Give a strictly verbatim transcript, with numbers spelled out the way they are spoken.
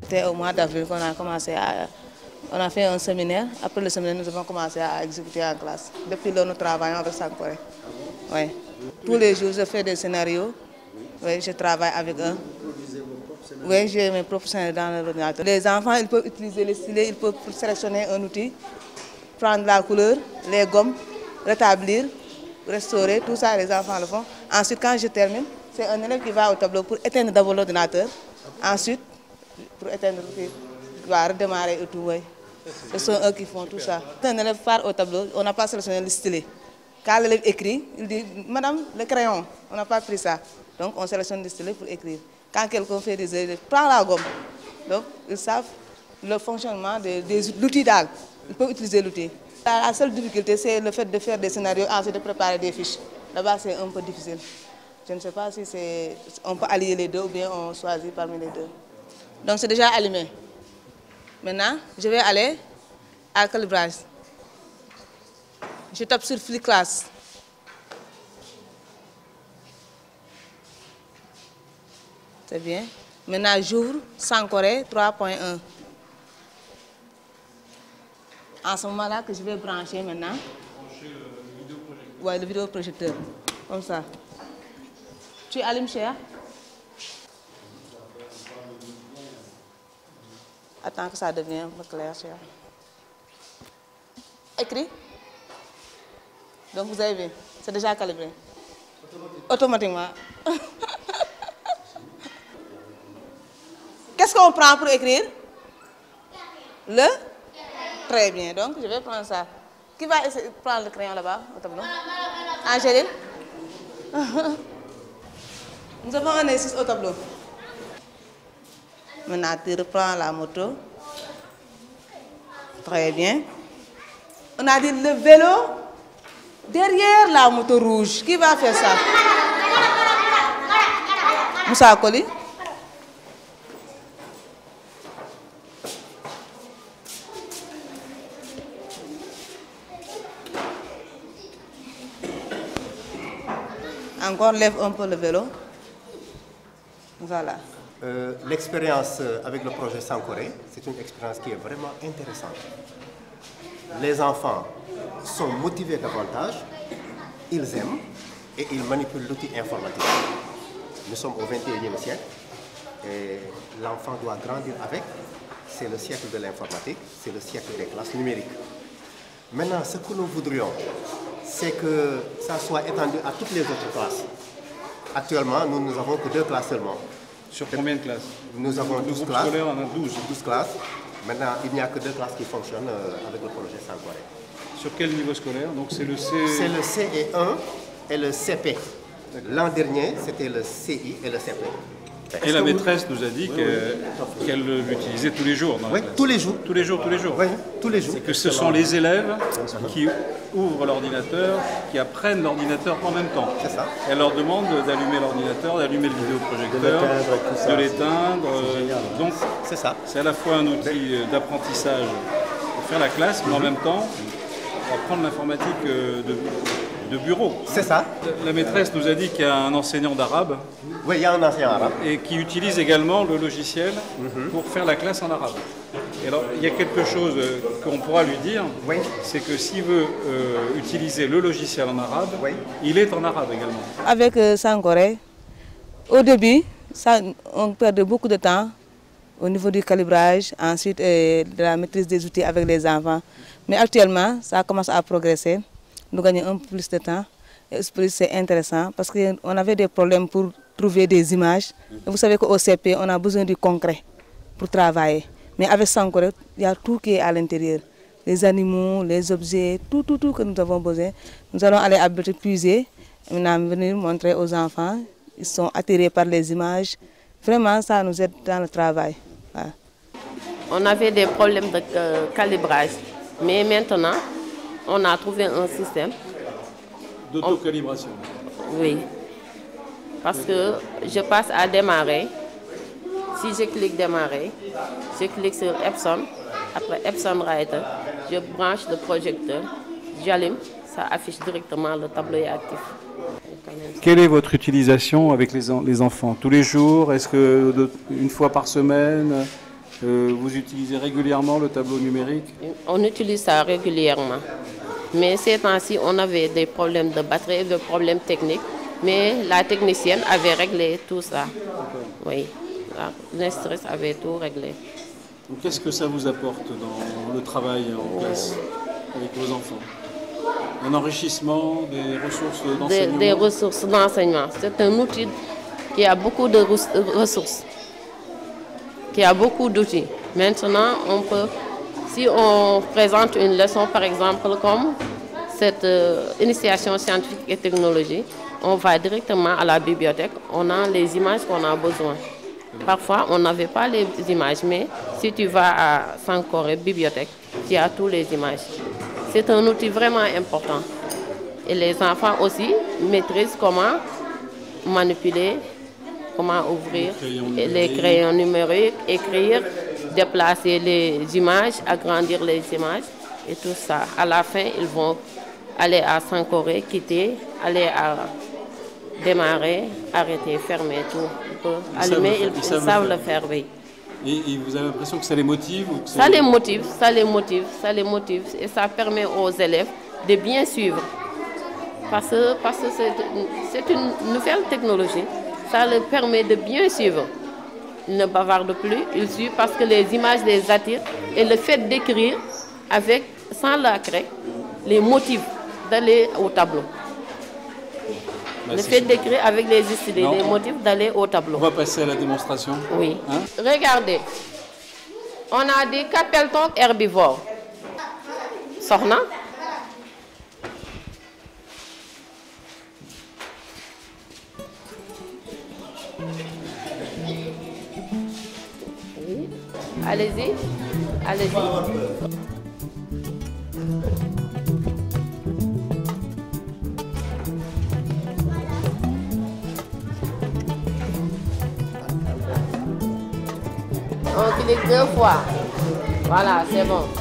c'était au mois d'avril qu'on a commencé à... On a fait un séminaire. Après le séminaire, nous avons commencé à exécuter en classe. Depuis là, nous travaillons avec Sankoré. Oui. Tous les jours, je fais des scénarios. Oui, je travaille avec eux. Oui, j'ai mes propres scénarios dans l'ordinateur. Les enfants, ils peuvent utiliser les stylets, ils peuvent sélectionner un outil, prendre la couleur, les gommes, rétablir, restaurer, tout ça, les enfants le font. Ensuite, quand je termine, c'est un élève qui va au tableau pour éteindre d'abord l'ordinateur. Ensuite, pour éteindre, il va redémarrer et tout. Oui. Ce sont eux qui font tout ça. Un élève part au tableau, on n'a pas sélectionné le stylet. Quand l'élève écrit, il dit « Madame, le crayon, on n'a pas pris ça ». Donc on sélectionne le stylet pour écrire. Quand quelqu'un fait des erreurs, prend la gomme. Donc ils savent le fonctionnement de, de l'outil d'A L. Ils peuvent utiliser l'outil. La seule difficulté, c'est le fait de faire des scénarios, ensuite de préparer des fiches. Là-bas, c'est un peu difficile. Je ne sais pas si on peut allier les deux ou bien on choisit parmi les deux. Donc c'est déjà allumé. Maintenant, je vais aller à calibrage. Je tape sur Flip Class. C'est bien. Maintenant, j'ouvre Sankoré trois point un. En ce moment-là, que je vais brancher maintenant. Brancher le vidéoprojecteur. Oui, le vidéoprojecteur. Comme ça. Tu allumes, cher? Attends que ça devienne un peu clair, cher. Écrit. Donc vous avez vu, c'est déjà calibré. Automatiquement. Qu'est-ce qu'on prend pour écrire? Le? Très bien, donc je vais prendre ça. Qui va prendre le crayon là-bas, au tableau? Angéline? Nous avons un exercice au tableau. Maintenant, tu reprends la moto. Très bien. On a dit le vélo derrière la moto rouge. Qui va faire ça? Moussa Koli? Encore, lève un peu le vélo. Voilà. Euh, L'expérience avec le projet Sankoré, c'est une expérience qui est vraiment intéressante. Les enfants sont motivés davantage, ils aiment et ils manipulent l'outil informatique. Nous sommes au vingt et unième siècle et l'enfant doit grandir avec. C'est le siècle de l'informatique, c'est le siècle des classes numériques. Maintenant, ce que nous voudrions, c'est que ça soit étendu à toutes les autres classes. Actuellement, nous n'avons que deux classes seulement. Sur combien de classes? Nous avons douze classes. Scolaire, on a douze. douze classes. Maintenant, il n'y a que deux classes qui fonctionnent avec le projet Sankoré. Sur quel niveau scolaire? Donc c'est le C... C'est le C E un et le C P. L'an dernier, c'était le C I et le C P. Et la maîtresse nous a dit qu'elle l'utilisait tous les jours dans la Oui, classe. tous les jours. Tous les jours, tous les jours. Oui, tous les jours. C'est que ce sont les élèves qui ouvrent l'ordinateur, qui apprennent l'ordinateur en même temps. C'est ça. Elle leur demande d'allumer l'ordinateur, d'allumer le vidéoprojecteur, de l'éteindre. Donc c'est ça. C'est à la fois un outil d'apprentissage pour faire la classe, mais en même temps, pour apprendre l'informatique de... de bureau. C'est ça. La maîtresse nous a dit qu'il y a un enseignant d'arabe. Oui, il y a un enseignant arabe. Et qui utilise également le logiciel mm-hmm. pour faire la classe en arabe. Et alors, il y a quelque chose qu'on pourra lui dire, oui. c'est que s'il veut euh, utiliser le logiciel en arabe, oui. il est en arabe également. Avec euh, Sankoré, au début, ça, on perdait beaucoup de temps au niveau du calibrage, ensuite euh, de la maîtrise des outils avec les enfants. Mais actuellement, ça commence à progresser. Nous gagnons un peu plus de temps. Et c'est intéressant parce qu'on avait des problèmes pour trouver des images. Et vous savez qu'au C P, on a besoin du concret pour travailler. Mais avec Sankoré, il y a tout qui est à l'intérieur. Les animaux, les objets, tout, tout, tout que nous avons besoin. Nous allons aller à Bibliothèque puiser, maintenant venir montrer aux enfants. Ils sont attirés par les images. Vraiment, ça nous aide dans le travail. Voilà. On avait des problèmes de euh, calibrage. Mais maintenant, on a trouvé un système d'autocalibration. Oui. Parce que je passe à démarrer. Si je clique démarrer, je clique sur Epson. Après Epson Writer, je branche le projecteur, j'allume, ça affiche directement le tableau actif. Quelle est votre utilisation avec les, en les enfants? Tous les jours? Est-ce que de, une fois par semaine? Euh, vous utilisez régulièrement le tableau numérique? On utilise ça régulièrement. Mais ces temps-ci, on avait des problèmes de batterie, des problèmes techniques. Mais la technicienne avait réglé tout ça. Oui, l'instructrice avait tout réglé. Qu'est-ce que ça vous apporte dans le travail en classe avec vos enfants? Un enrichissement, des ressources d'enseignement? Des, des ressources d'enseignement. C'est un outil qui a beaucoup de ressources, qui a beaucoup d'outils. Maintenant, on peut, si on présente une leçon, par exemple, comme cette euh, initiation scientifique et technologique, on va directement à la bibliothèque, on a les images qu'on a besoin. Parfois, on n'avait pas les images, mais si tu vas à Sankoré Bibliothèque, tu as toutes les images. C'est un outil vraiment important. Et les enfants aussi maîtrisent comment manipuler, comment ouvrir les, les crayons numériques, écrire, déplacer les images, agrandir les images et tout ça. À la fin, ils vont aller à Sankoré, quitter, aller à démarrer, arrêter, fermer, tout. Ils peuvent allumer, ils, ils savent, ils savent le faire, oui. Et, et vous avez l'impression que ça les motive ou que ça les motive, ça les motive, ça les motive. Et ça permet aux élèves de bien suivre. Parce que parce que c'est une nouvelle technologie. Ça leur permet de bien suivre. Ils ne bavardent plus, ils suivent parce que les images les attirent. Et le fait d'écrire avec, sans la craie, les motive d'aller au tableau. Le fait d'écrire avec les idées, les motifs d'aller au tableau. On va passer à la démonstration. Oui. Hein? Regardez, on a dit qu'appelle-t-on herbivore? Sorna. Oui. Allez-y, allez-y. On clique deux fois. Voilà, c'est bon.